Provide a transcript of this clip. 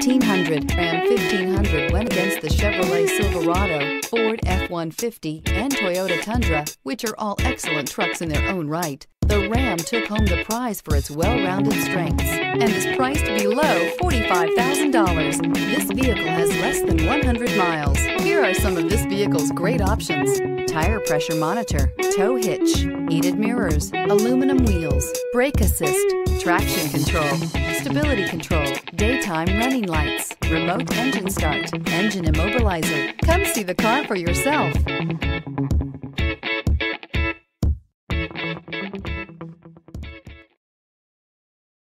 1500. Ram 1500 went against the Chevrolet Silverado, Ford F-150, and Toyota Tundra, which are all excellent trucks in their own right. The Ram took home the prize for its well-rounded strengths and is priced below $45,000. This vehicle has less than 100 miles. Here are some of this vehicle's great options: tire pressure monitor, tow hitch, heated mirrors, aluminum wheels, brake assist, traction control, stability control, daytime running lights, remote engine start, engine immobilizer. Come see the car for yourself.